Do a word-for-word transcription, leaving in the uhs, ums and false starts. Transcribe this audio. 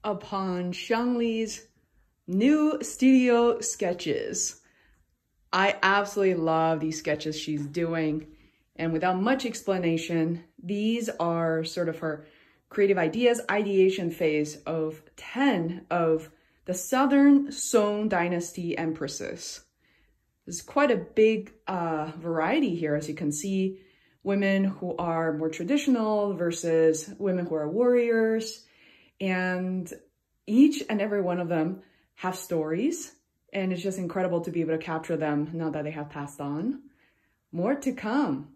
upon Xiang Li's new studio sketches. I absolutely love these sketches she's doing. And without much explanation, these are sort of her creative ideas ideation phase of ten of the Southern Song Dynasty Empresses. There's quite a big uh, variety here, as you can see. Women who are more traditional versus women who are warriors. And each and every one of them have stories. And it's just incredible to be able to capture them now that they have passed on. More to come.